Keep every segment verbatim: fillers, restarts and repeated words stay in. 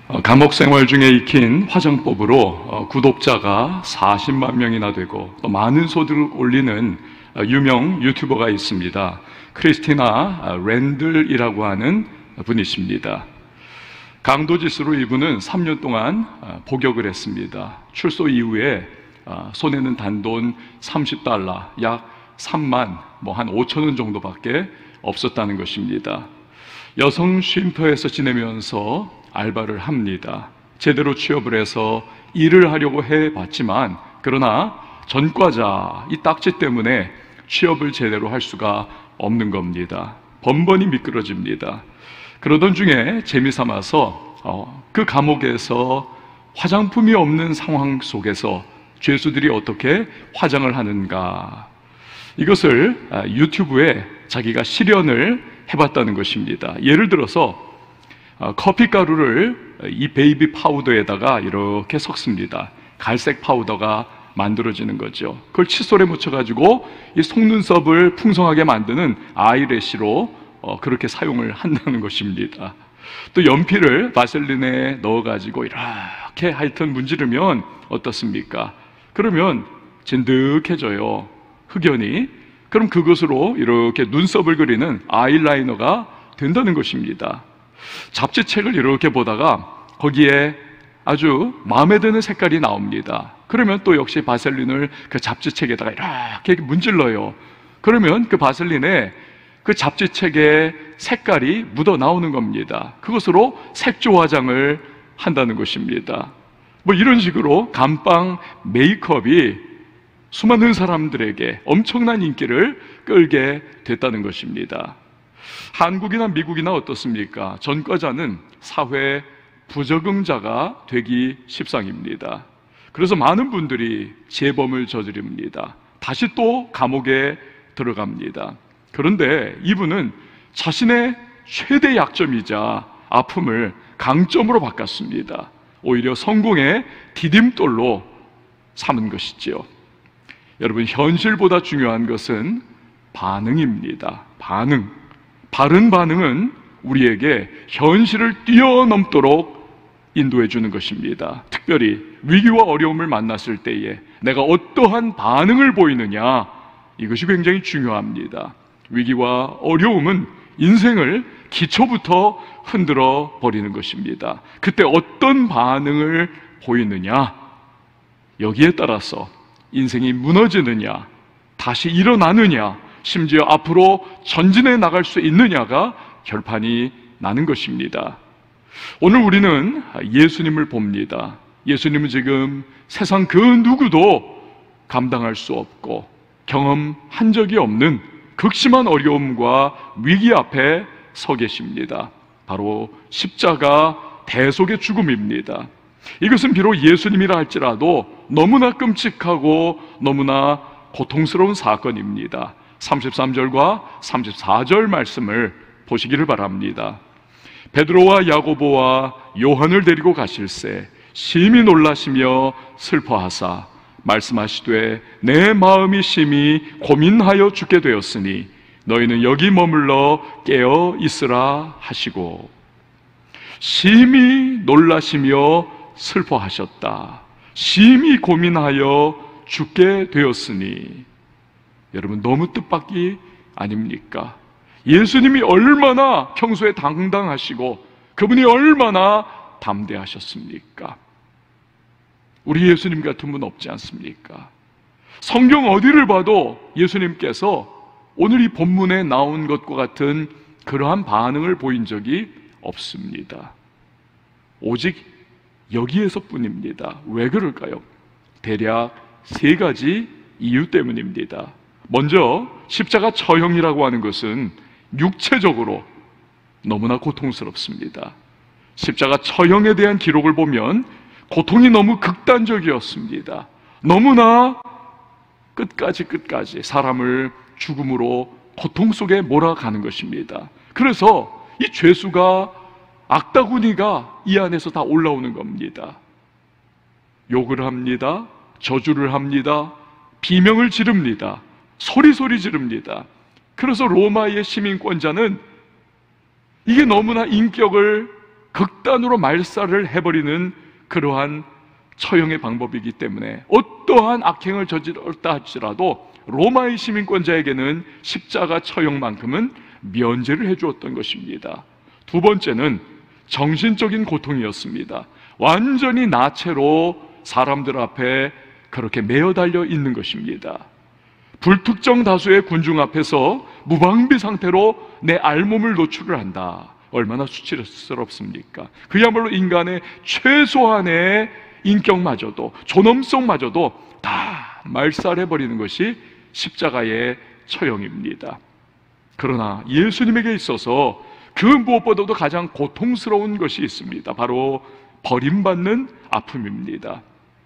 어, 감옥 생활 중에 익힌 화장법으로 어, 구독자가 사십만 명이나 되고 또 많은 소득을 올리는 어, 유명 유튜버가 있습니다. 크리스티나 랜들이라고 하는 분이십니다. 강도짓으로 이분은 삼 년 동안 어, 복역을 했습니다. 출소 이후에 어, 손에는 단돈 삼십 달러, 약 삼만, 뭐 한 오천 원 정도밖에 없었다는 것입니다. 여성 쉼터에서 지내면서 알바를 합니다. 제대로 취업을 해서 일을 하려고 해봤지만 그러나 전과자, 이 딱지 때문에 취업을 제대로 할 수가 없는 겁니다. 번번이 미끄러집니다. 그러던 중에 재미삼아서 어, 그 감옥에서 화장품이 없는 상황 속에서 죄수들이 어떻게 화장을 하는가, 이것을 유튜브에 자기가 실현을 해봤다는 것입니다. 예를 들어서 커피 가루를 이 베이비 파우더에다가 이렇게 섞습니다. 갈색 파우더가 만들어지는 거죠. 그걸 칫솔에 묻혀가지고 이 속눈썹을 풍성하게 만드는 아이래쉬로 그렇게 사용을 한다는 것입니다. 또 연필을 바셀린에 넣어가지고 이렇게 하여튼 문지르면 어떻습니까? 그러면 진득해져요, 흑연이. 그럼 그것으로 이렇게 눈썹을 그리는 아이라이너가 된다는 것입니다. 잡지책을 이렇게 보다가 거기에 아주 마음에 드는 색깔이 나옵니다. 그러면 또 역시 바셀린을 그 잡지책에다가 이렇게 문질러요. 그러면 그 바셀린에 그 잡지책의 색깔이 묻어 나오는 겁니다. 그것으로 색조 화장을 한다는 것입니다. 뭐 이런 식으로 감방 메이크업이 수많은 사람들에게 엄청난 인기를 끌게 됐다는 것입니다. 한국이나 미국이나 어떻습니까? 전과자는 사회 부적응자가 되기 십상입니다. 그래서 많은 분들이 재범을 저지릅니다. 다시 또 감옥에 들어갑니다. 그런데 이분은 자신의 최대 약점이자 아픔을 강점으로 바꿨습니다. 오히려 성공의 디딤돌로 삼은 것이지요. 여러분, 현실보다 중요한 것은 반응입니다. 반응. 바른 반응은 우리에게 현실을 뛰어넘도록 인도해 주는 것입니다. 특별히 위기와 어려움을 만났을 때에 내가 어떠한 반응을 보이느냐, 이것이 굉장히 중요합니다. 위기와 어려움은 인생을 기초부터 흔들어 버리는 것입니다. 그때 어떤 반응을 보이느냐, 여기에 따라서 인생이 무너지느냐, 다시 일어나느냐, 심지어 앞으로 전진해 나갈 수 있느냐가 결판이 나는 것입니다. 오늘 우리는 예수님을 봅니다. 예수님은 지금 세상 그 누구도 감당할 수 없고 경험한 적이 없는 극심한 어려움과 위기 앞에 서 계십니다. 바로 십자가 대속의 죽음입니다. 이것은 비록 예수님이라 할지라도 너무나 끔찍하고 너무나 고통스러운 사건입니다. 삼십삼 절과 삼십사 절 말씀을 보시기를 바랍니다. 베드로와 야고보와 요한을 데리고 가실새 심히 놀라시며 슬퍼하사 말씀하시되 내 마음이 심히 고민하여 죽게 되었으니 너희는 여기 머물러 깨어 있으라 하시고, 심히 놀라시며 슬퍼하셨다. 심히 고민하여 죽게 되었으니, 여러분 너무 뜻밖이 아닙니까? 예수님이 얼마나 평소에 당당하시고 그분이 얼마나 담대하셨습니까? 우리 예수님 같은 분 없지 않습니까? 성경 어디를 봐도 예수님께서 오늘 이 본문에 나온 것과 같은 그러한 반응을 보인 적이 없습니다. 오직 여기에서뿐입니다. 왜 그럴까요? 대략 세 가지 이유 때문입니다. 먼저 십자가 처형이라고 하는 것은 육체적으로 너무나 고통스럽습니다. 십자가 처형에 대한 기록을 보면 고통이 너무 극단적이었습니다. 너무나 끝까지 끝까지 사람을 죽음으로 고통 속에 몰아가는 것입니다. 그래서 이 죄수가, 악다구니가 이 안에서 다 올라오는 겁니다. 욕을 합니다. 저주를 합니다. 비명을 지릅니다. 소리소리 지릅니다. 그래서 로마의 시민권자는 이게 너무나 인격을 극단으로 말살을 해버리는 그러한 처형의 방법이기 때문에 어떠한 악행을 저질렀다 할지라도 로마의 시민권자에게는 십자가 처형만큼은 면제를 해주었던 것입니다. 두 번째는 정신적인 고통이었습니다. 완전히 나체로 사람들 앞에 그렇게 매어 달려 있는 것입니다. 불특정 다수의 군중 앞에서 무방비 상태로 내 알몸을 노출을 한다. 얼마나 수치스럽습니까? 그야말로 인간의 최소한의 인격마저도, 존엄성마저도 다 말살해버리는 것이 십자가의 처형입니다. 그러나 예수님에게 있어서 그 무엇보다도 가장 고통스러운 것이 있습니다. 바로 버림받는 아픔입니다.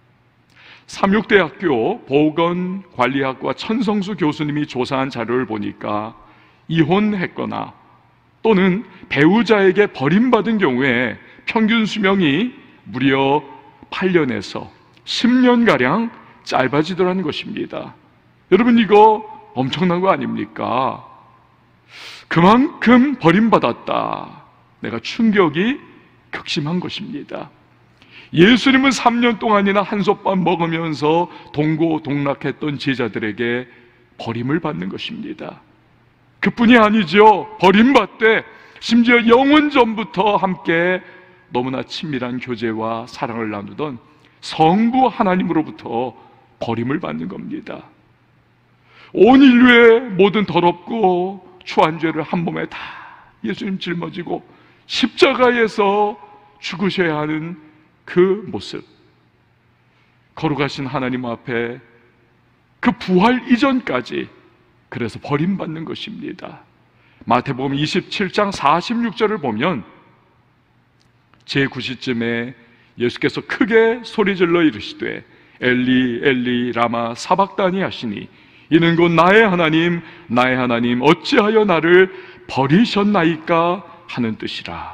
삼육대학교 보건관리학과 천성수 교수님이 조사한 자료를 보니까 이혼했거나 또는 배우자에게 버림받은 경우에 평균 수명이 무려 팔 년에서 십 년가량 짧아지더라는 것입니다. 여러분, 이거 엄청난 거 아닙니까? 그만큼 버림받았다. 내가 충격이 극심한 것입니다. 예수님은 삼 년 동안이나 한솥밥 먹으면서 동고동락했던 제자들에게 버림을 받는 것입니다. 그뿐이 아니죠. 버림받되 심지어 영원 전부터 함께 너무나 친밀한 교제와 사랑을 나누던 성부 하나님으로부터 버림을 받는 겁니다. 온 인류의 모든 더럽고 추한 죄를 한 몸에 다 예수님 짊어지고 십자가에서 죽으셔야 하는 그 모습, 거룩하신 하나님 앞에 그 부활 이전까지 그래서 버림받는 것입니다. 마태복음 이십칠 장 사십육 절을 보면 제구 시쯤에 예수께서 크게 소리질러 이르시되 엘리 엘리 라마 사박다니 하시니 이는 곧 나의 하나님 나의 하나님 어찌하여 나를 버리셨나이까 하는 뜻이라.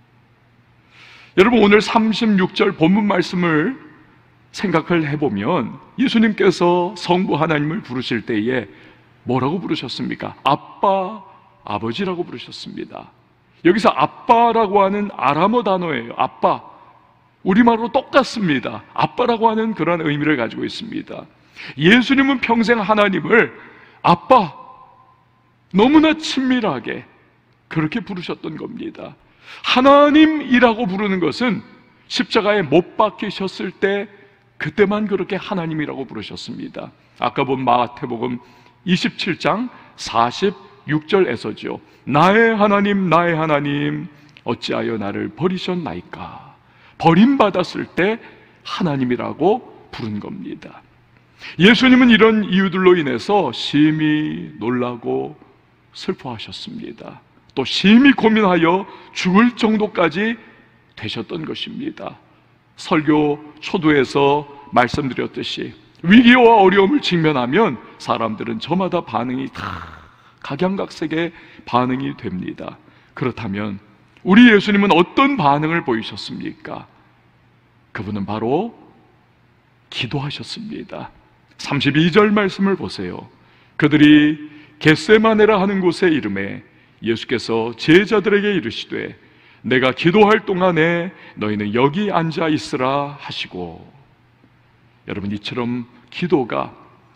여러분, 오늘 삼십육 절 본문 말씀을 생각을 해보면 예수님께서 성부 하나님을 부르실 때에 뭐라고 부르셨습니까? 아빠, 아버지라고 부르셨습니다. 여기서 아빠라고 하는 아람어 단어예요. 아빠, 우리말로 똑같습니다. 아빠라고 하는 그런 의미를 가지고 있습니다. 예수님은 평생 하나님을 아빠, 너무나 친밀하게 그렇게 부르셨던 겁니다. 하나님이라고 부르는 것은 십자가에 못 박히셨을 때 그때만 그렇게 하나님이라고 부르셨습니다. 아까 본 마태복음 이십칠 장 사십육 절에서죠. 나의 하나님 나의 하나님 어찌하여 나를 버리셨나이까. 버림받았을 때 하나님이라고 부른 겁니다. 예수님은 이런 이유들로 인해서 심히 놀라고 슬퍼하셨습니다. 또 심히 고민하여 죽을 정도까지 되셨던 것입니다. 설교 초두에서 말씀드렸듯이 위기와 어려움을 직면하면 사람들은 저마다 반응이 다 각양각색의 반응이 됩니다. 그렇다면 우리 예수님은 어떤 반응을 보이셨습니까? 그분은 바로 기도하셨습니다. 삼십이 절 말씀을 보세요. 그들이 겟세마네라 하는 곳에 이르매 예수께서 제자들에게 이르시되 내가 기도할 동안에 너희는 여기 앉아 있으라 하시고. 여러분, 이처럼 기도가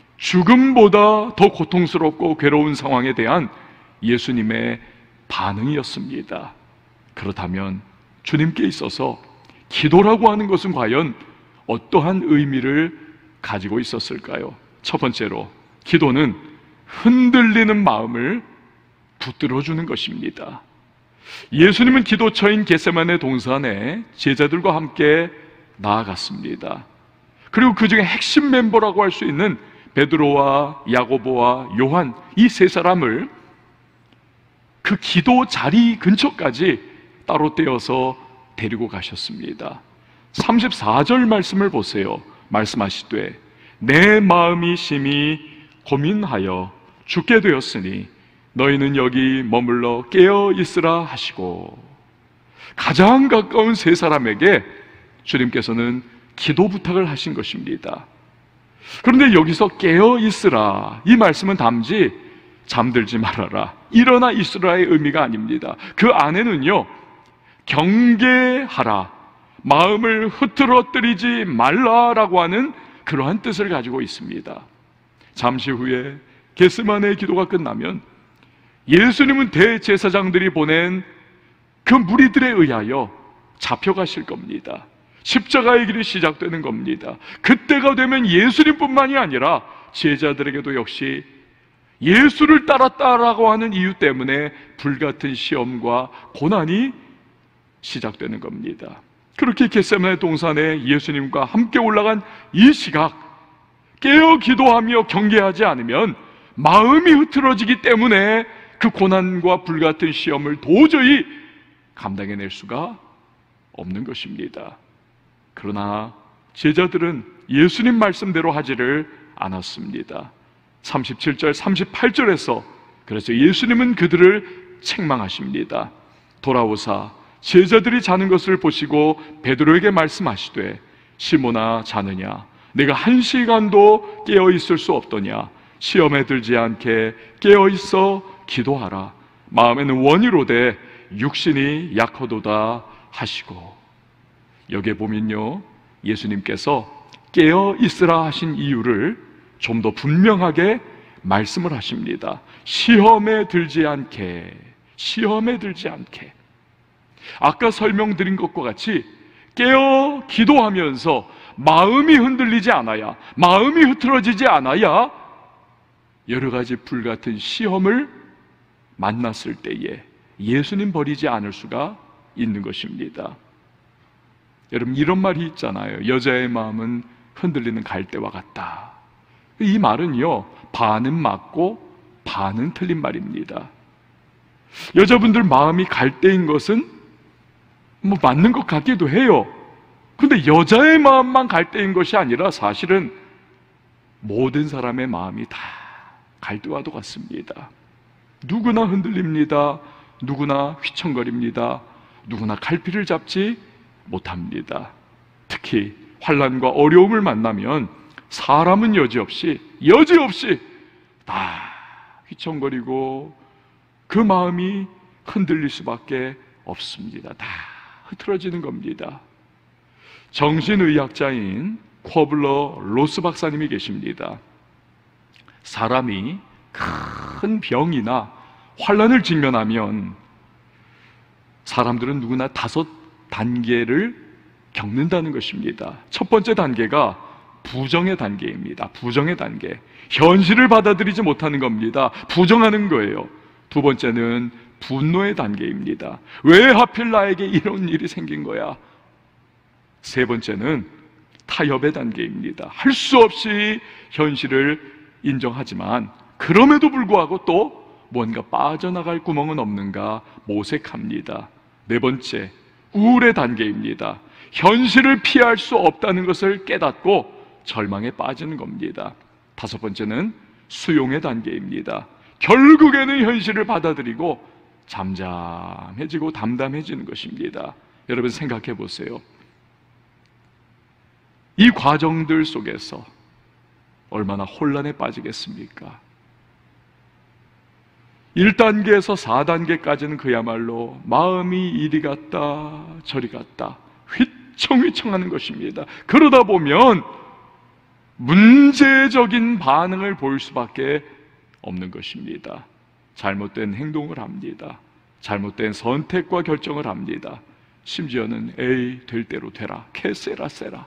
죽음보다 더 고통스럽고 괴로운 상황에 대한 예수님의 반응이었습니다. 그렇다면 주님께 있어서 기도라고 하는 것은 과연 어떠한 의미를 가지고 있었을까요? 첫 번째로, 기도는 흔들리는 마음을 붙들어주는 것입니다. 예수님은 기도처인 겟세마네 동산에 제자들과 함께 나아갔습니다. 그리고 그 중에 핵심 멤버라고 할 수 있는 베드로와 야고보와 요한, 이 세 사람을 그 기도 자리 근처까지 따로 떼어서 데리고 가셨습니다. 삼십사 절 말씀을 보세요. 말씀하시되 내 마음이 심히 고민하여 죽게 되었으니 너희는 여기 머물러 깨어 있으라 하시고. 가장 가까운 세 사람에게 주님께서는 기도 부탁을 하신 것입니다. 그런데 여기서 깨어 있으라, 이 말씀은 단지 잠들지 말아라, 일어나 있으라의 의미가 아닙니다. 그 안에는요, 경계하라, 마음을 흐트러뜨리지 말라라고 하는 그러한 뜻을 가지고 있습니다. 잠시 후에 겟세마네 기도가 끝나면 예수님은 대제사장들이 보낸 그 무리들에 의하여 잡혀가실 겁니다. 십자가의 길이 시작되는 겁니다. 그때가 되면 예수님뿐만이 아니라 제자들에게도 역시 예수를 따랐다라고 하는 이유 때문에 불같은 시험과 고난이 시작되는 겁니다. 그렇게 겟세마네 동산에 예수님과 함께 올라간 이 시각, 깨어 기도하며 경계하지 않으면 마음이 흐트러지기 때문에 그 고난과 불같은 시험을 도저히 감당해낼 수가 없는 것입니다. 그러나 제자들은 예수님 말씀대로 하지를 않았습니다. 삼십칠 절 삼십팔 절에서 그래서 예수님은 그들을 책망하십니다. 돌아오사 제자들이 자는 것을 보시고 베드로에게 말씀하시되 시몬아, 자느냐? 내가 한 시간도 깨어 있을 수 없더냐? 시험에 들지 않게 깨어 있어 기도하라. 마음에는 원이로되 육신이 약하도다 하시고. 여기에 보면요, 예수님께서 깨어 있으라 하신 이유를 좀 더 분명하게 말씀을 하십니다. 시험에 들지 않게, 시험에 들지 않게. 아까 설명드린 것과 같이 깨어 기도하면서 마음이 흔들리지 않아야, 마음이 흐트러지지 않아야 여러 가지 불같은 시험을 만났을 때에 예수님 버리지 않을 수가 있는 것입니다. 여러분, 이런 말이 있잖아요. 여자의 마음은 흔들리는 갈대와 같다. 이 말은요, 반은 맞고 반은 틀린 말입니다. 여자분들 마음이 갈대인 것은 뭐 맞는 것 같기도 해요. 근데 여자의 마음만 갈대인 것이 아니라 사실은 모든 사람의 마음이 다 갈대와도 같습니다. 누구나 흔들립니다. 누구나 휘청거립니다. 누구나 갈피를 잡지 못합니다. 특히 환난과 어려움을 만나면 사람은 여지없이 여지없이 다 휘청거리고 그 마음이 흔들릴 수밖에 없습니다. 다 흐트러지는 겁니다. 정신의학자인 쿼블러 로스 박사님이 계십니다. 사람이 큰 병이나 환난을 직면하면 사람들은 누구나 다섯 단계를 겪는다는 것입니다. 첫 번째 단계가 부정의 단계입니다. 부정의 단계. 현실을 받아들이지 못하는 겁니다. 부정하는 거예요. 두 번째는 분노의 단계입니다. 왜 하필 나에게 이런 일이 생긴 거야? 세 번째는 타협의 단계입니다. 할 수 없이 현실을 인정하지만 그럼에도 불구하고 또 뭔가 빠져나갈 구멍은 없는가 모색합니다. 네 번째, 우울의 단계입니다. 현실을 피할 수 없다는 것을 깨닫고 절망에 빠지는 겁니다. 다섯 번째는 수용의 단계입니다. 결국에는 현실을 받아들이고 잠잠해지고 담담해지는 것입니다. 여러분 생각해 보세요. 이 과정들 속에서 얼마나 혼란에 빠지겠습니까? 일 단계에서 사 단계까지는 그야말로 마음이 이리 갔다 저리 갔다 휘청휘청하는 것입니다. 그러다 보면 문제적인 반응을 보일 수밖에 없는 것입니다. 잘못된 행동을 합니다. 잘못된 선택과 결정을 합니다. 심지어는 에이 될 대로 되라 캐세라 세라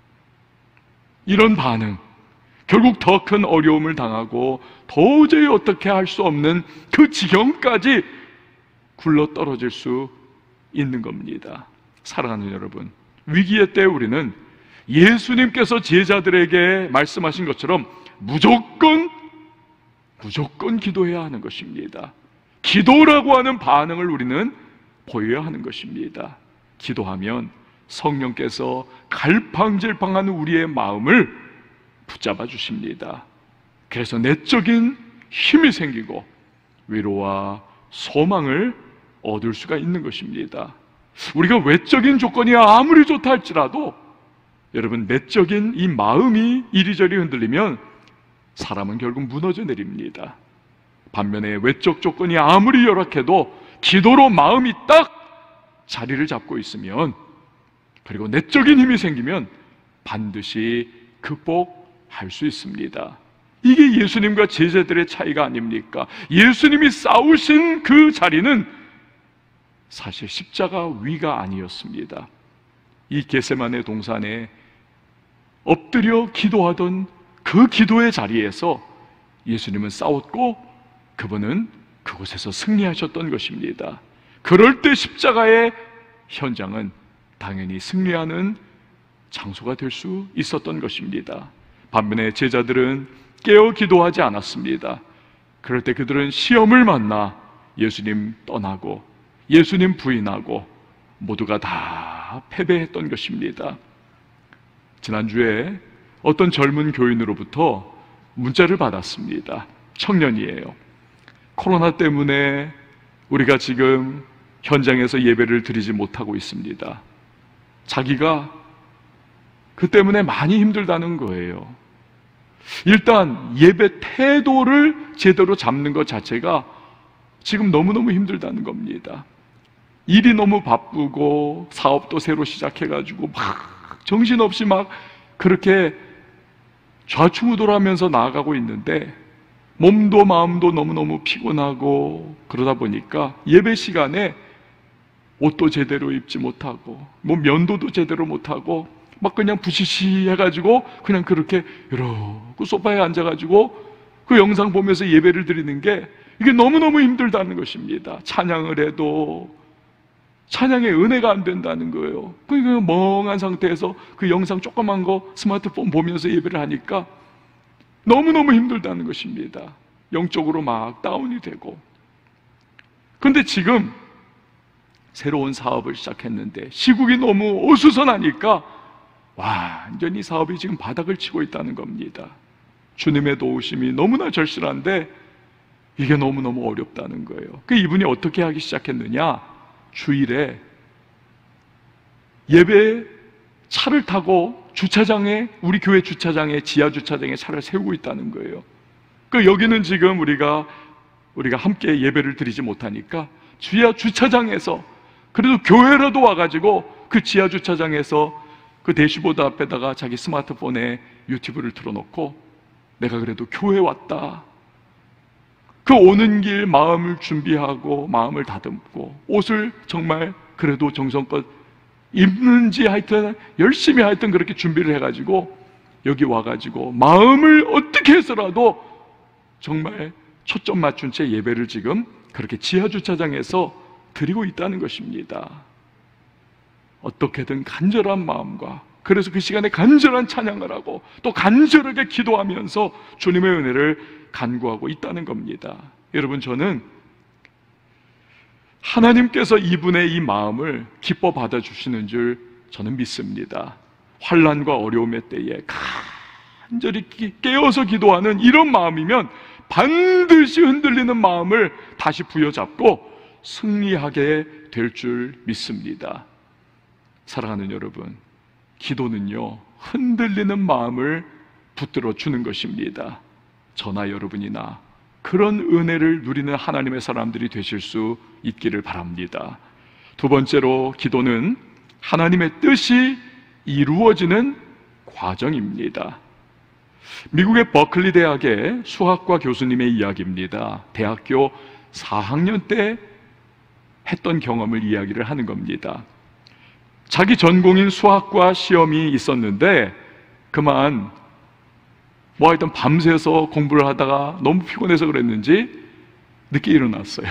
이런 반응, 결국 더 큰 어려움을 당하고 도저히 어떻게 할 수 없는 그 지경까지 굴러떨어질 수 있는 겁니다. 사랑하는 여러분, 위기의 때 우리는 예수님께서 제자들에게 말씀하신 것처럼 무조건 무조건 기도해야 하는 것입니다. 기도라고 하는 반응을 우리는 보여야 하는 것입니다. 기도하면 성령께서 갈팡질팡한 우리의 마음을 붙잡아 주십니다. 그래서 내적인 힘이 생기고 위로와 소망을 얻을 수가 있는 것입니다. 우리가 외적인 조건이 아무리 좋다 할지라도 여러분, 내적인 이 마음이 이리저리 흔들리면 사람은 결국 무너져 내립니다. 반면에 외적 조건이 아무리 열악해도 기도로 마음이 딱 자리를 잡고 있으면, 그리고 내적인 힘이 생기면 반드시 극복할 수 있습니다. 이게 예수님과 제자들의 차이가 아닙니까? 예수님이 싸우신 그 자리는 사실 십자가 위가 아니었습니다. 이 겟세마네 동산에 엎드려 기도하던 그 기도의 자리에서 예수님은 싸웠고 그분은 그곳에서 승리하셨던 것입니다. 그럴 때 십자가의 현장은 당연히 승리하는 장소가 될 수 있었던 것입니다. 반면에 제자들은 깨어 기도하지 않았습니다. 그럴 때 그들은 시험을 만나 예수님 떠나고 예수님 부인하고 모두가 다 패배했던 것입니다. 지난주에 어떤 젊은 교인으로부터 문자를 받았습니다. 청년이에요. 코로나 때문에 우리가 지금 현장에서 예배를 드리지 못하고 있습니다. 자기가 그 때문에 많이 힘들다는 거예요. 일단 예배 태도를 제대로 잡는 것 자체가 지금 너무너무 힘들다는 겁니다. 일이 너무 바쁘고 사업도 새로 시작해가지고 막 정신없이 막 그렇게 좌충우돌하면서 나아가고 있는데 몸도 마음도 너무너무 피곤하고 그러다 보니까 예배 시간에 옷도 제대로 입지 못하고 뭐 면도도 제대로 못하고 막 그냥 부시시 해가지고 그냥 그렇게 이러고 소파에 앉아가지고 그 영상 보면서 예배를 드리는 게 이게 너무너무 힘들다는 것입니다. 찬양을 해도 찬양의 은혜가 안 된다는 거예요. 그러니까 멍한 상태에서 그 영상 조그만 거 스마트폰 보면서 예배를 하니까 너무너무 힘들다는 것입니다. 영적으로 막 다운이 되고. 그런데 지금 새로운 사업을 시작했는데 시국이 너무 어수선하니까 완전히 사업이 지금 바닥을 치고 있다는 겁니다. 주님의 도우심이 너무나 절실한데 이게 너무너무 어렵다는 거예요. 그 이분이 어떻게 하기 시작했느냐? 주일에 예배 차를 타고 주차장에, 우리 교회 주차장에, 지하 주차장에 차를 세우고 있다는 거예요. 그 여기는 지금 우리가 우리가 함께 예배를 드리지 못하니까 지하 주차장에서 그래도 교회라도 와가지고 그 지하 주차장에서 그 대시보드 앞에다가 자기 스마트폰에 유튜브를 틀어놓고 내가 그래도 교회 왔다. 그 오는 길 마음을 준비하고 마음을 다듬고 옷을 정말 그래도 정성껏 입는지 하여튼 열심히 하여튼 그렇게 준비를 해가지고 여기 와가지고 마음을 어떻게 해서라도 정말 초점 맞춘 채 예배를 지금 그렇게 지하 주차장에서 드리고 있다는 것입니다. 어떻게든 간절한 마음과 그래서 그 시간에 간절한 찬양을 하고 또 간절하게 기도하면서 주님의 은혜를 간구하고 있다는 겁니다. 여러분, 저는 하나님께서 이분의 이 마음을 기뻐 받아주시는 줄 저는 믿습니다. 환난과 어려움의 때에 간절히 깨어서 기도하는 이런 마음이면 반드시 흔들리는 마음을 다시 부여잡고 승리하게 될 줄 믿습니다. 사랑하는 여러분, 기도는요 흔들리는 마음을 붙들어 주는 것입니다. 저나 여러분이나 그런 은혜를 누리는 하나님의 사람들이 되실 수 있기를 바랍니다. 두 번째로, 기도는 하나님의 뜻이 이루어지는 과정입니다. 미국의 버클리 대학의 수학과 교수님의 이야기입니다. 대학교 사 학년 때 했던 경험을 이야기를 하는 겁니다. 자기 전공인 수학과 시험이 있었는데 그만 뭐 하여튼 밤새서 공부를 하다가 너무 피곤해서 그랬는지 늦게 일어났어요.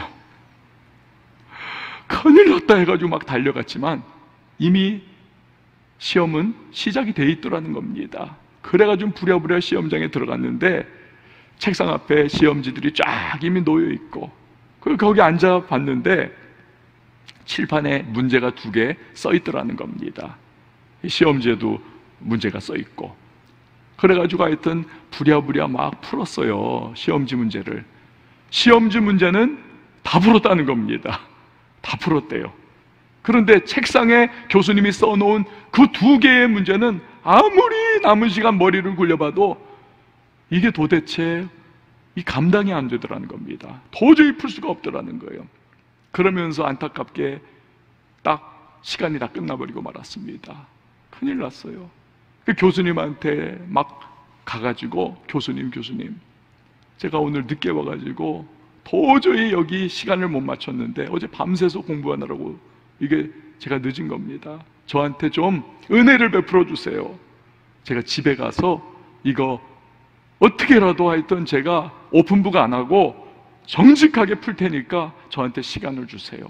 큰일 났다 해가지고 막 달려갔지만 이미 시험은 시작이 돼 있더라는 겁니다. 그래가지고 부랴부랴 시험장에 들어갔는데 책상 앞에 시험지들이 쫙 이미 놓여 있고 거기 앉아 봤는데 칠판에 문제가 두 개 써 있더라는 겁니다. 시험지에도 문제가 써 있고 그래가지고 하여튼 부랴부랴 막 풀었어요. 시험지 문제를. 시험지 문제는 다 풀었다는 겁니다. 다 풀었대요. 그런데 책상에 교수님이 써놓은 그 두 개의 문제는 아무리 남은 시간 머리를 굴려봐도 이게 도대체 이 감당이 안 되더라는 겁니다. 도저히 풀 수가 없더라는 거예요. 그러면서 안타깝게 딱 시간이 다 끝나버리고 말았습니다. 큰일 났어요. 그 교수님한테 막 가가지고 교수님 교수님 제가 오늘 늦게 와가지고 도저히 여기 시간을 못 맞췄는데 어제 밤새서 공부하느라고 이게 제가 늦은 겁니다. 저한테 좀 은혜를 베풀어 주세요. 제가 집에 가서 이거 어떻게라도 하여튼 제가 오픈북 안 하고 정직하게 풀 테니까 저한테 시간을 주세요.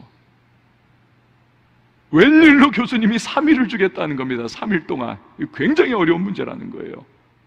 웬일로 교수님이 삼 일을 주겠다는 겁니다. 삼 일 동안. 굉장히 어려운 문제라는 거예요.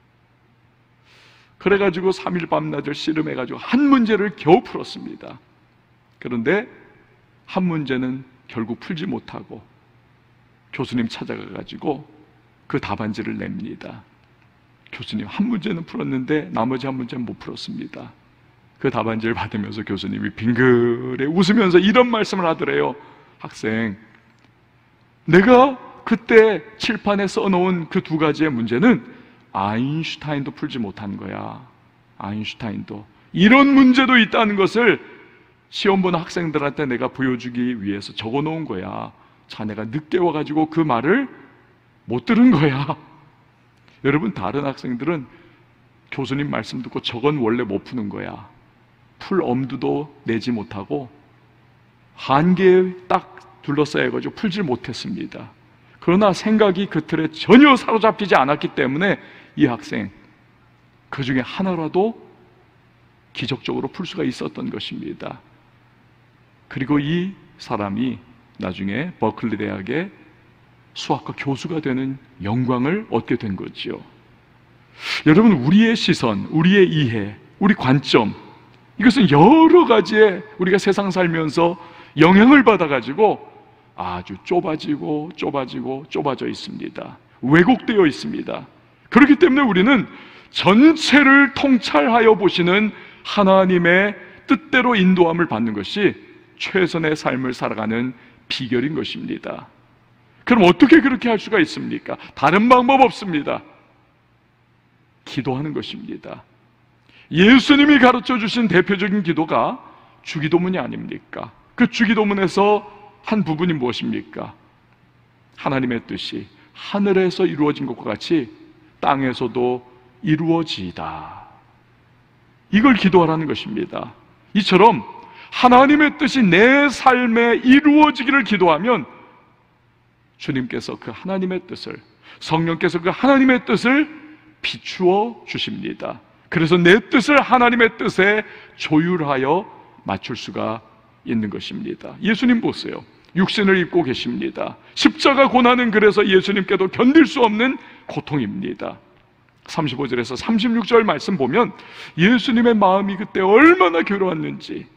그래가지고 삼 일 밤낮을 씨름해가지고 한 문제를 겨우 풀었습니다. 그런데 한 문제는 결국 풀지 못하고 교수님 찾아가가지고 그 답안지를 냅니다. 교수님, 한 문제는 풀었는데 나머지 한 문제는 못 풀었습니다. 그 답안지를 받으면서 교수님이 빙그레 웃으면서 이런 말씀을 하더래요. 학생, 내가 그때 칠판에 써놓은 그 두 가지의 문제는 아인슈타인도 풀지 못한 거야. 아인슈타인도. 이런 문제도 있다는 것을 시험 보는 학생들한테 내가 보여주기 위해서 적어놓은 거야. 자네가 늦게 와가지고 그 말을 못 들은 거야. 여러분, 다른 학생들은 교수님 말씀 듣고 저건 원래 못 푸는 거야. 풀 엄두도 내지 못하고 한계에 딱 둘러싸여가지고 풀질 못했습니다. 그러나 생각이 그 틀에 전혀 사로잡히지 않았기 때문에 이 학생 그 중에 하나라도 기적적으로 풀 수가 있었던 것입니다. 그리고 이 사람이 나중에 버클리 대학의 수학과 교수가 되는 영광을 얻게 된 거지요. 여러분, 우리의 시선, 우리의 이해, 우리 관점, 이것은 여러 가지의 우리가 세상 살면서 영향을 받아가지고 아주 좁아지고 좁아지고 좁아져 있습니다. 왜곡되어 있습니다. 그렇기 때문에 우리는 전체를 통찰하여 보시는 하나님의 뜻대로 인도함을 받는 것이 최선의 삶을 살아가는 비결인 것입니다. 그럼 어떻게 그렇게 할 수가 있습니까? 다른 방법 없습니다. 기도하는 것입니다. 예수님이 가르쳐 주신 대표적인 기도가 주기도문이 아닙니까? 그 주기도문에서 한 부분이 무엇입니까? 하나님의 뜻이 하늘에서 이루어진 것과 같이 땅에서도 이루어지이다. 이걸 기도하라는 것입니다. 이처럼 하나님의 뜻이 내 삶에 이루어지기를 기도하면 주님께서 그 하나님의 뜻을, 성령께서 그 하나님의 뜻을 비추어 주십니다. 그래서 내 뜻을 하나님의 뜻에 조율하여 맞출 수가 있는 것입니다. 예수님 보세요. 육신을 입고 계십니다. 십자가 고난은 그래서 예수님께도 견딜 수 없는 고통입니다. 삼십오 절에서 삼십육 절 말씀 보면 예수님의 마음이 그때 얼마나 괴로웠는지,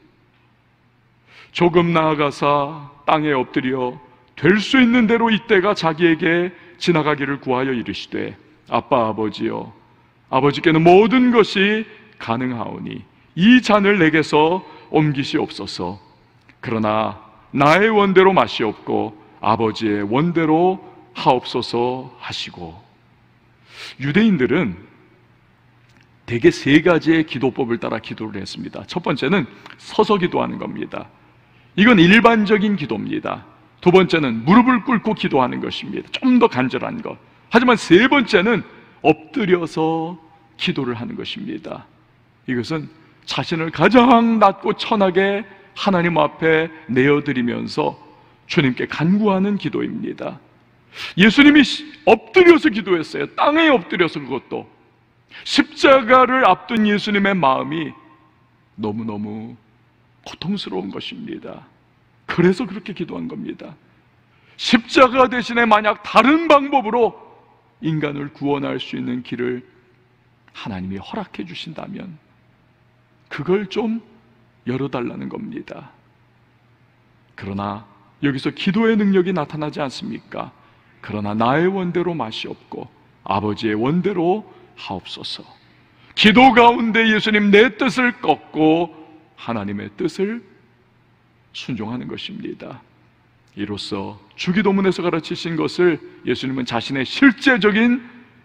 조금 나아가사 땅에 엎드려 될 수 있는 대로 이때가 자기에게 지나가기를 구하여 이르시되, 아빠 아버지여, 아버지께는 모든 것이 가능하오니 이 잔을 내게서 옮기시옵소서. 그러나 나의 원대로 마시옵고 아버지의 원대로 하옵소서 하시고. 유대인들은 대개 세 가지의 기도법을 따라 기도를 했습니다. 첫 번째는 서서 기도하는 겁니다. 이건 일반적인 기도입니다. 두 번째는 무릎을 꿇고 기도하는 것입니다. 좀 더 간절한 것. 하지만 세 번째는 엎드려서 기도를 하는 것입니다. 이것은 자신을 가장 낮고 천하게 하나님 앞에 내어드리면서 주님께 간구하는 기도입니다. 예수님이 엎드려서 기도했어요. 땅에 엎드려서. 그것도 십자가를 앞둔 예수님의 마음이 너무너무 고통스러운 것입니다. 그래서 그렇게 기도한 겁니다. 십자가 대신에 만약 다른 방법으로 인간을 구원할 수 있는 길을 하나님이 허락해 주신다면 그걸 좀 열어달라는 겁니다. 그러나 여기서 기도의 능력이 나타나지 않습니까? 그러나 나의 원대로 마시옵고 아버지의 원대로 하옵소서. 기도 가운데 예수님 내 뜻을 꺾고 하나님의 뜻을 순종하는 것입니다. 이로써 주기도문에서 가르치신 것을 예수님은 자신의 실제적인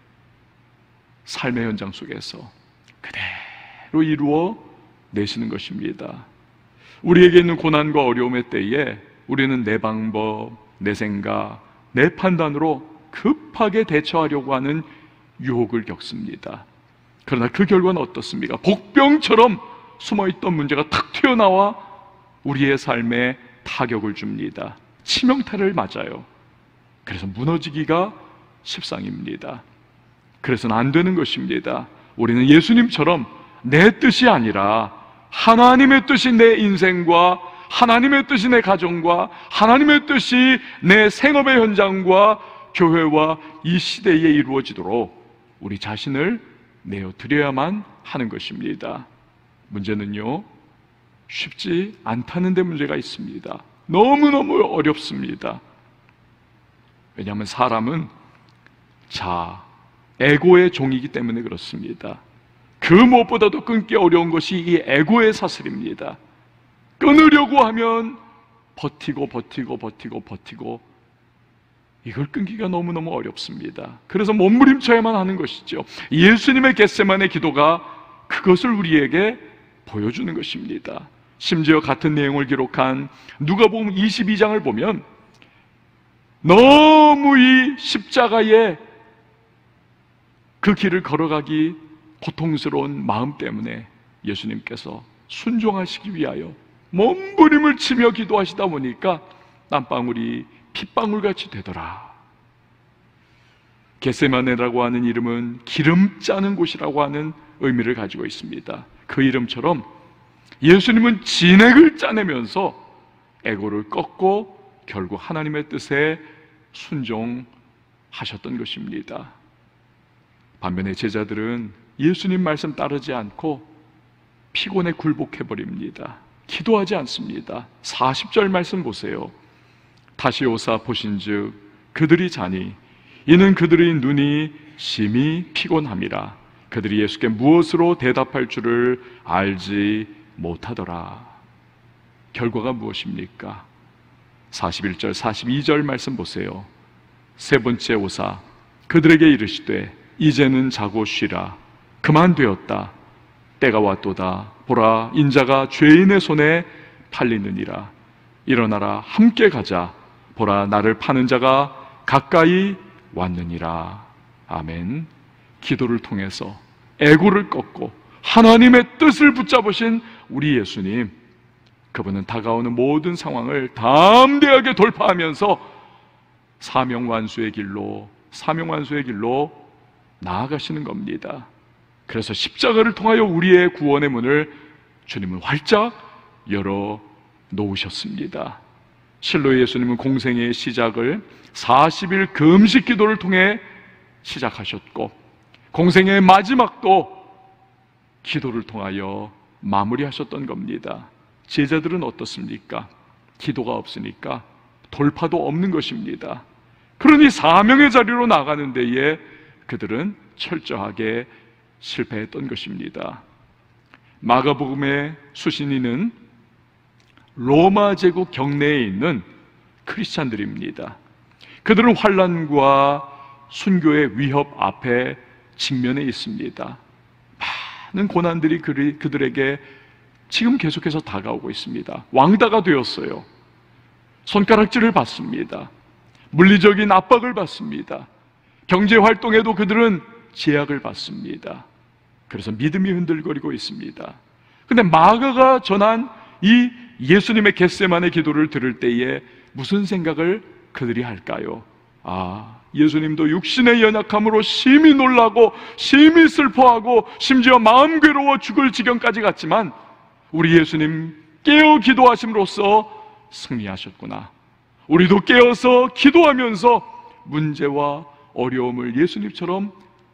삶의 현장 속에서 그대로 이루어 내시는 것입니다. 우리에게 있는 고난과 어려움의 때에 우리는 내 방법, 내 생각, 내 판단으로 급하게 대처하려고 하는 유혹을 겪습니다. 그러나 그 결과는 어떻습니까? 복병처럼 숨어있던 문제가 탁 튀어나와 우리의 삶에 타격을 줍니다. 치명타를 맞아요. 그래서 무너지기가 십상입니다. 그래서는 안 되는 것입니다. 우리는 예수님처럼 내 뜻이 아니라 하나님의 뜻이 내 인생과 하나님의 뜻이 내 가정과 하나님의 뜻이 내 생업의 현장과 교회와 이 시대에 이루어지도록 우리 자신을 내어드려야만 하는 것입니다. 문제는요, 쉽지 않다는 데 문제가 있습니다. 너무너무 어렵습니다. 왜냐하면 사람은 자, 에고의 종이기 때문에 그렇습니다. 그 무엇보다도 끊기 어려운 것이 이 에고의 사슬입니다. 끊으려고 하면 버티고 버티고 버티고 버티고 이걸 끊기가 너무너무 어렵습니다. 그래서 몸부림쳐야만 하는 것이죠. 예수님의 겟세마네 기도가 그것을 우리에게 보여주는 것입니다. 심지어 같은 내용을 기록한 누가복음 이십이 장을 보면 너무 이 십자가의 그 길을 걸어가기 고통스러운 마음 때문에 예수님께서 순종하시기 위하여 몸부림을 치며 기도하시다 보니까 땀방울이 핏방울같이 되더라. 겟세마네라고 하는 이름은 기름 짜는 곳이라고 하는 의미를 가지고 있습니다. 그 이름처럼 예수님은 진액을 짜내면서 에고를 꺾고 결국 하나님의 뜻에 순종하셨던 것입니다. 반면에 제자들은 예수님 말씀 따르지 않고 피곤에 굴복해버립니다. 기도하지 않습니다. 사십 절 말씀 보세요. 다시 오사 보신즉 그들이 자니 이는 그들의 눈이 심히 피곤함이라. 그들이 예수께 무엇으로 대답할 줄을 알지 못하더라. 결과가 무엇입니까? 사십일 절 사십이 절 말씀 보세요. 세 번째 오사 그들에게 이르시되 이제는 자고 쉬라. 그만되었다. 때가 왔도다. 보라 인자가 죄인의 손에 팔리느니라. 일어나라 함께 가자. 보라 나를 파는 자가 가까이 왔느니라. 아멘. 기도를 통해서 에고를 꺾고 하나님의 뜻을 붙잡으신 우리 예수님, 그분은 다가오는 모든 상황을 담대하게 돌파하면서 사명완수의 길로 사명완수의 길로 나아가시는 겁니다. 그래서 십자가를 통하여 우리의 구원의 문을 주님은 활짝 열어 놓으셨습니다. 실로 예수님은 공생의 시작을 사십 일 금식 기도를 통해 시작하셨고 공생의 마지막도 기도를 통하여 마무리하셨던 겁니다. 제자들은 어떻습니까? 기도가 없으니까 돌파도 없는 것입니다. 그러니 사명의 자리로 나가는 데에 그들은 철저하게 실패했던 것입니다. 마가복음의 수신인은 로마 제국 경내에 있는 크리스찬들입니다. 그들은 환난과 순교의 위협 앞에 직면해 있습니다. 많은 고난들이 그들에게 지금 계속해서 다가오고 있습니다. 왕따가 되었어요. 손가락질을 받습니다. 물리적인 압박을 받습니다. 경제활동에도 그들은 제약을 받습니다. 그래서 믿음이 흔들거리고 있습니다. 근데 마가가 전한 이 예수님의 겟세마네 기도를 들을 때에 무슨 생각을 그들이 할까요? 아, 예수님도 육신의 연약함으로 심히 놀라고 심히 슬퍼하고 심지어 마음 괴로워 죽을 지경까지 갔지만 우리 예수님 깨어 기도하심으로써 승리하셨구나. 우리도 깨어서 기도하면서 문제와 어려움을 예수님처럼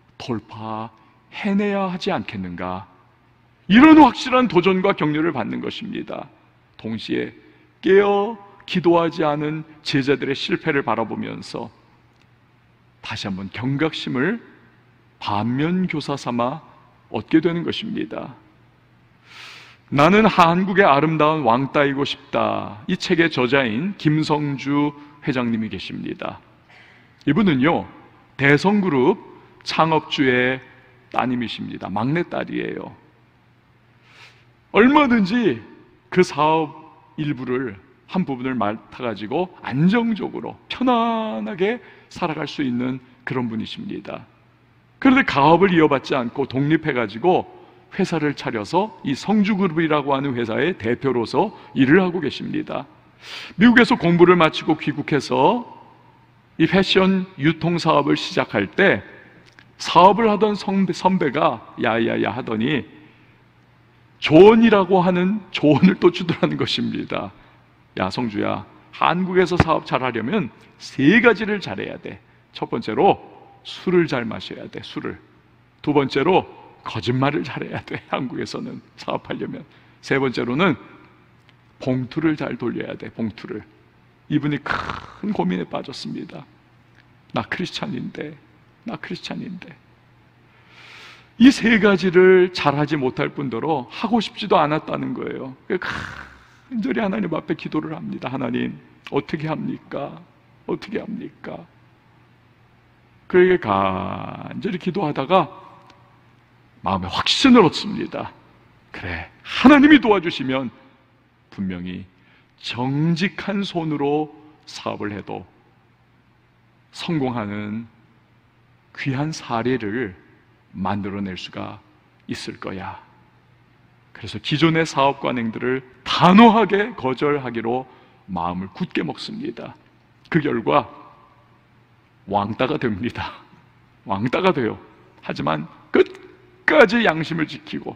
돌파해내야 하지 않겠는가? 이런 확실한 도전과 격려를 받는 것입니다. 동시에 깨어 기도하지 않은 제자들의 실패를 바라보면서 다시 한번 경각심을 반면교사 삼아 얻게 되는 것입니다. 나는 한국의 아름다운 왕따이고 싶다. 이 책의 저자인 김성주 회장님이 계십니다. 이분은요, 대성그룹 창업주의 따님이십니다. 막내딸이에요. 얼마든지 그 사업 일부를 한 부분을 맡아가지고 안정적으로 편안하게 살아갈 수 있는 그런 분이십니다. 그런데 가업을 이어받지 않고 독립해가지고 회사를 차려서 이 성주그룹이라고 하는 회사의 대표로서 일을 하고 계십니다. 미국에서 공부를 마치고 귀국해서 이 패션 유통 사업을 시작할 때 사업을 하던 선배, 선배가 야야야 하더니 조언이라고 하는 조언을 또 주더라는 것입니다. 야 성주야, 한국에서 사업 잘하려면 세 가지를 잘해야 돼. 첫 번째로 술을 잘 마셔야 돼. 술을. 두 번째로 거짓말을 잘해야 돼. 한국에서는 사업하려면. 세 번째로는 봉투를 잘 돌려야 돼. 봉투를. 이분이 큰 고민에 빠졌습니다. 나 크리스찬인데 나 크리스찬인데 이 세 가지를 잘하지 못할 뿐더러 하고 싶지도 않았다는 거예요. 간절히 하나님 앞에 기도를 합니다. 하나님 어떻게 합니까? 어떻게 합니까? 그에게 간절히 기도하다가 마음에 확신을 얻습니다. 그래, 하나님이 도와주시면 분명히 정직한 손으로 사업을 해도 성공하는 귀한 사례를 만들어낼 수가 있을 거야. 그래서 기존의 사업 관행들을 단호하게 거절하기로 마음을 굳게 먹습니다. 그 결과 왕따가 됩니다. 왕따가 돼요. 하지만 끝까지 양심을 지키고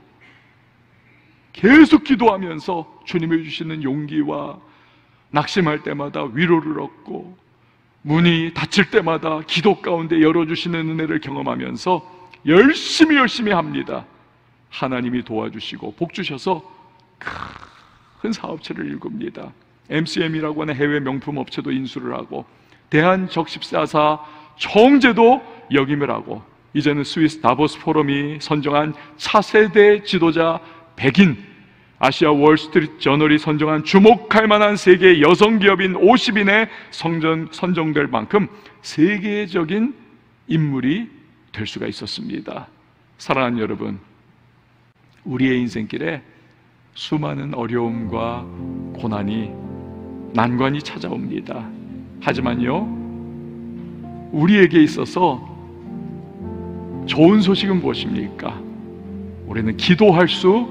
계속 기도하면서 주님이 주시는 용기와 낙심할 때마다 위로를 얻고 문이 닫힐 때마다 기도 가운데 열어주시는 은혜를 경험하면서 열심히 열심히 합니다. 하나님이 도와주시고 복 주셔서 큰 사업체를 일굽니다. 엠씨엠이라고 하는 해외 명품 업체도 인수를 하고 대한적십사사 총재도 역임을 하고 이제는 스위스 다보스 포럼이 선정한 차세대 지도자 백인, 아시아 월스트리트 저널이 선정한 주목할 만한 세계 여성 기업인 오십 인에 선정, 선정될 만큼 세계적인 인물이 될 수가 있었습니다. 사랑하는 여러분, 우리의 인생길에 수많은 어려움과 고난이 난관이 찾아옵니다. 하지만요, 우리에게 있어서 좋은 소식은 무엇입니까? 우리는 기도할 수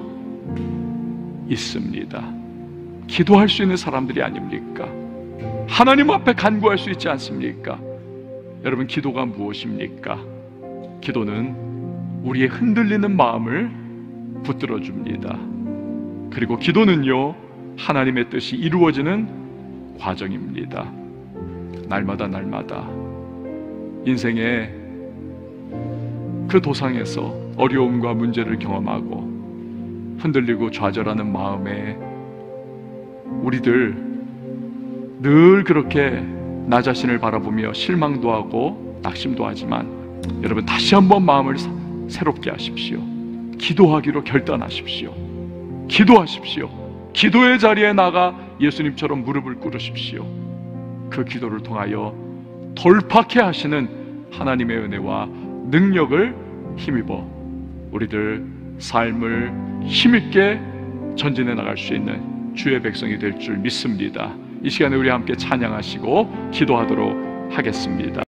있습니다. 기도할 수 있는 사람들이 아닙니까? 하나님 앞에 간구할 수 있지 않습니까? 여러분, 기도가 무엇입니까? 기도는 우리의 흔들리는 마음을 붙들어 줍니다. 그리고 기도는요, 하나님의 뜻이 이루어지는 과정입니다. 날마다 날마다 인생의 그 도상에서 어려움과 문제를 경험하고 흔들리고 좌절하는 마음에 우리들 늘 그렇게 나 자신을 바라보며 실망도 하고 낙심도 하지만 여러분, 다시 한번 마음을 새롭게 하십시오. 기도하기로 결단하십시오. 기도하십시오. 기도의 자리에 나가 예수님처럼 무릎을 꿇으십시오. 그 기도를 통하여 돌파케 하시는 하나님의 은혜와 능력을 힘입어 우리들 삶을 힘있게 전진해 나갈 수 있는 주의 백성이 될 줄 믿습니다. 이 시간에 우리 함께 찬양하시고 기도하도록 하겠습니다.